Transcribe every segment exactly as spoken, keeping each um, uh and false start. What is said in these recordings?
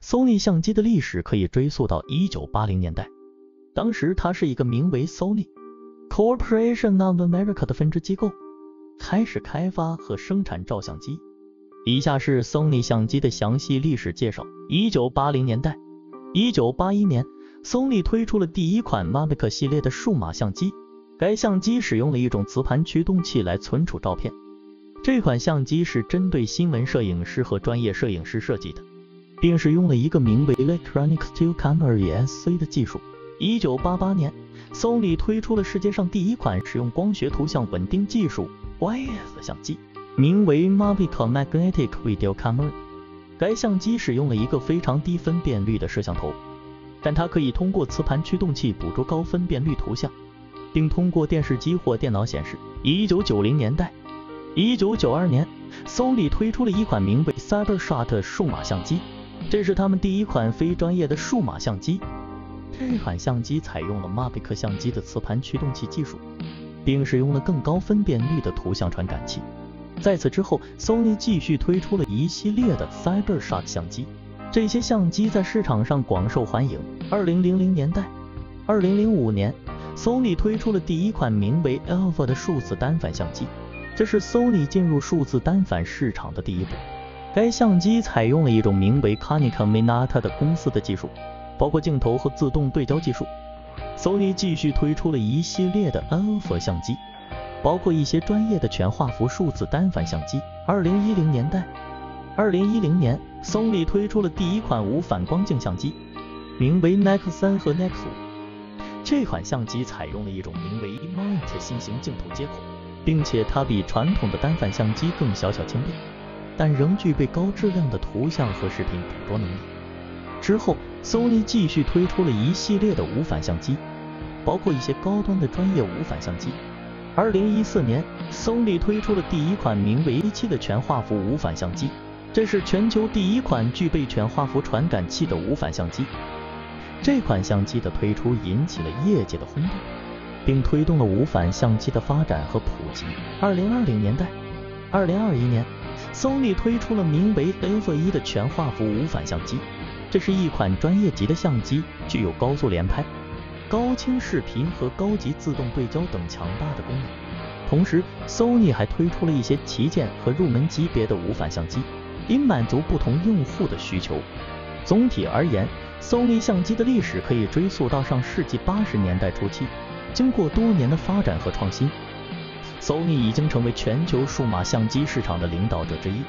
Sony 相机的历史可以追溯到一九八零年代，当时它是一个名为 Sony Corporation of America 的分支机构，开始开发和生产照相机。以下是 Sony 相机的详细历史介绍。一九八零年代，一九八一年 Sony 推出了第一款 Mavic 系列的数码相机，该相机使用了一种磁盘驱动器来存储照片。这款相机是针对新闻摄影师和专业摄影师设计的，并使用了一个名为 Electronic Still Camera E S C 的技术。一九八八年 Sony 推出了世界上第一款使用光学图像稳定技术 Y S 相机，名为 Mavic Magnetic Video Camera。 该相机使用了一个非常低分辨率的摄像头，但它可以通过磁盘驱动器捕捉高分辨率图像，并通过电视机或电脑显示。一九九零年代，一九九二年 Sony 推出了一款名为 CyberShot 数码相机，这是他们第一款非专业的数码相机。这款相机采用了 Mavic 相机的磁盘驱动器技术，并使用了更高分辨率的图像传感器。在此之后 Sony 继续推出了一系列的 CyberShot 相机，这些相机在市场上广受欢迎。二零零零年代，二零零五年 Sony 推出了第一款名为 Alpha 的数字单反相机，这是 Sony 进入数字单反市场的第一步。该相机采用了一种名为 Konica Minolta 的公司的技术，包括镜头和自动对焦技术。 Sony 继续推出了一系列的 Alpha 相机，包括一些专业的全画幅数字单反相机。二零一零年代，二零一零年 Sony 推出了第一款无反光镜相机，名为 N E X 三和 N E X 五。这款相机采用了一种名为 E-mount 新型镜头接口，并且它比传统的单反相机更小巧轻便，但仍具备高质量的图像和视频捕捉能力。之后 Sony 继续推出了一系列的无反相机，包括一些高端的专业无反相机。二零一四年 Sony 推出了第一款名为 A 七 的全画幅无反相机，这是全球第一款具备全画幅传感器的无反相机。这款相机的推出引起了业界的轰动，并推动了无反相机的发展和普及。二零二零年代，二零二一年 Sony 推出了名为 Alpha 一的全画幅无反相机，这是一款专业级的相机，具有高速连拍、高清视频和高级自动对焦等强大的功能。同时 Sony 还推出了一些旗舰和入门级别的无反相机，以满足不同用户的需求。总体而言， Sony 相机的历史可以追溯到上世纪八十年代初期。经过多年的发展和创新， Sony 已经成为全球数码相机市场的领导者之一，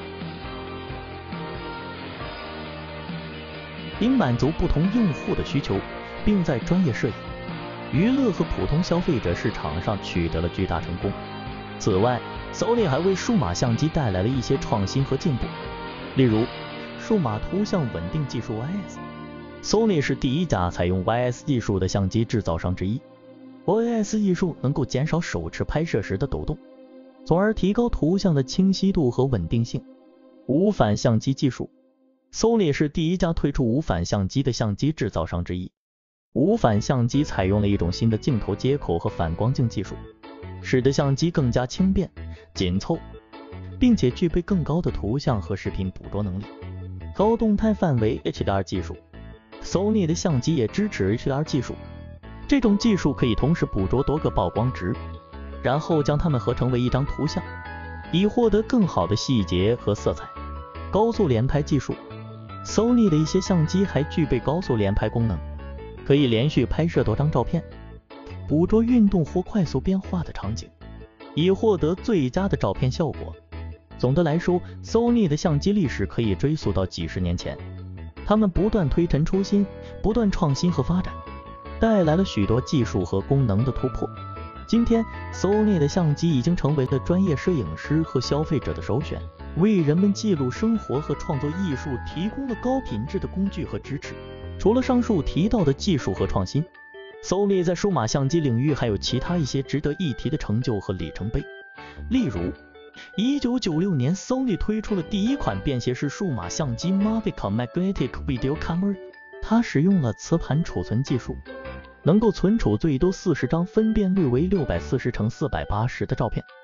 以满足不同用户的需求，并在专业摄影、娱乐和普通消费者市场上取得了巨大成功。此外 Sony 还为数码相机带来了一些创新和进步，例如数码图像稳定技术 Y S。 Sony 是第一家采用 Y S 技术的相机制造商之一。 Y S 技术能够减少手持拍摄时的抖动，从而提高图像的清晰度和稳定性。无反相机技术， Sony 是第一家推出无反相机的相机制造商之一。无反相机采用了一种新的镜头接口和反光镜技术，使得相机更加轻便、紧凑，并且具备更高的图像和视频捕捉能力。高动态范围 H D R 技术， Sony 的相机也支持 H D R 技术，这种技术可以同时捕捉多个曝光值，然后将它们合成为一张图像，以获得更好的细节和色彩。高速连拍技术， Sony 的一些相机还具备高速连拍功能，可以连续拍摄多张照片，捕捉运动或快速变化的场景，以获得最佳的照片效果。总的来说 Sony 的相机历史可以追溯到几十年前，他们不断推陈出新，不断创新和发展，带来了许多技术和功能的突破。今天 Sony 的相机已经成为了专业摄影师和消费者的首选，为人们记录生活和创作艺术提供了高品质的工具和支持。除了上述提到的技术和创新， Sony 在数码相机领域还有其他一些值得一提的成就和里程碑。例如一九九六年 Sony 推出了第一款便携式数码相机 Mavic Magnetic Video Camera， 它使用了磁盘储存技术，能够存储最多四十张分辨率为六百四十乘四百八十的照片，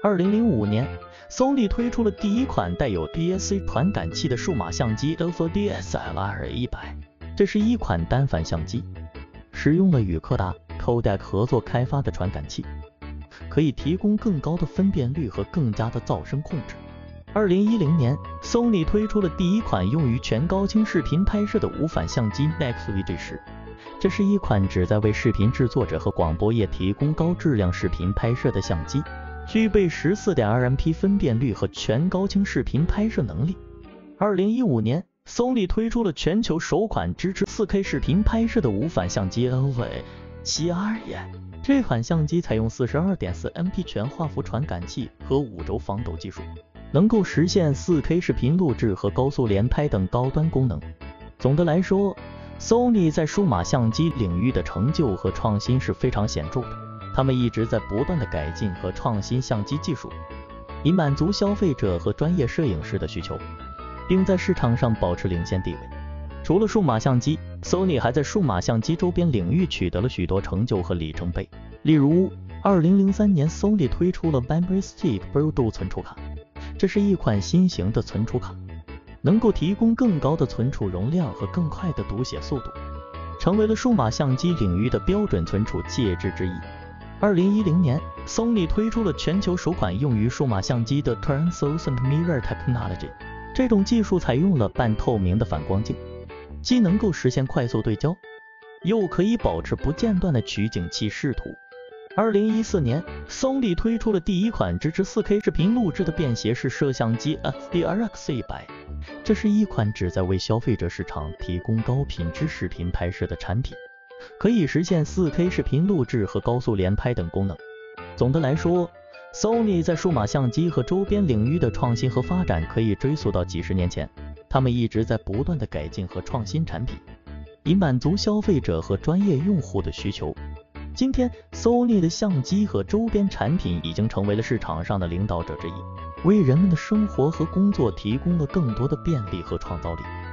二零零五年 ，Sony 推出了第一款带有 D S C 传感器的数码相机 Alpha D S L R 一百，这是一款单反相机，使用了与柯达、Kodak 合作开发的传感器，可以提供更高的分辨率和更佳的噪声控制。二零一零年 ，Sony 推出了第一款用于全高清视频拍摄的无反相机 Nex V G 十，这是一款旨在为视频制作者和广播业提供高质量视频拍摄的相机，具备 十四点二 M P 分辨率和全高清视频拍摄能力。二零一五年 ，Sony 推出了全球首款支持 四K 视频拍摄的无反相机 L V 七 R E， 这款相机采用 四十二点四 M P 全画幅传感器和五轴防抖技术，能够实现 四K 视频录制和高速连拍等高端功能。总的来说， Sony 在数码相机领域的成就和创新是非常显著的，他们一直在不断的改进和创新相机技术，以满足消费者和专业摄影师的需求，并在市场上保持领先地位。除了数码相机， Sony 还在数码相机周边领域取得了许多成就和里程碑。例如二零零三年 Sony 推出了 Memory Stick Pro Duo 存储卡，这是一款新型的存储卡，能够提供更高的存储容量和更快的读写速度，成为了数码相机领域的标准存储介质之一。二零一零年 Sony 推出了全球首款用于数码相机的 Translucent Mirror Technology， 这种技术采用了半透明的反光镜，既能够实现快速对焦，又可以保持不间断的取景器视图。二零一四年 Sony 推出了第一款支持 四K 视频录制的便携式摄像机 S D R X 一百， 这是一款旨在为消费者市场提供高品质视频拍摄的产品，可以实现 四K 视频录制和高速连拍等功能。总的来说， Sony 在数码相机和周边领域的创新和发展可以追溯到几十年前，他们一直在不断的改进和创新产品，以满足消费者和专业用户的需求。今天 Sony 的相机和周边产品已经成为了市场上的领导者之一，为人们的生活和工作提供了更多的便利和创造力。